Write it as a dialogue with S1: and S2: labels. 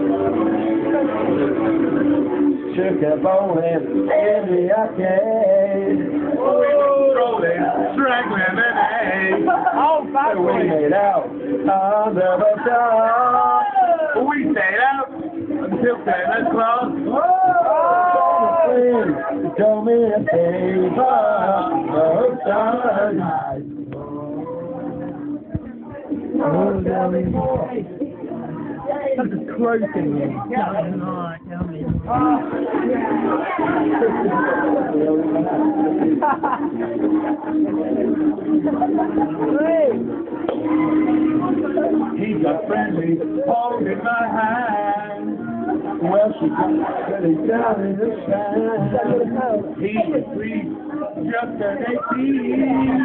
S1: Shook up on him every arcade.
S2: Rolling, strangling, and
S3: Oh, fuck
S1: We
S3: me.
S1: made out under the sun.
S2: we stayed out until 10 o'clock.
S1: He told me a favor of time.
S3: That's a crow thing. No, tell me.
S2: He got friendly, holding my hand.
S1: Well, she got really down in the sand.
S2: He was sweet, just an 18.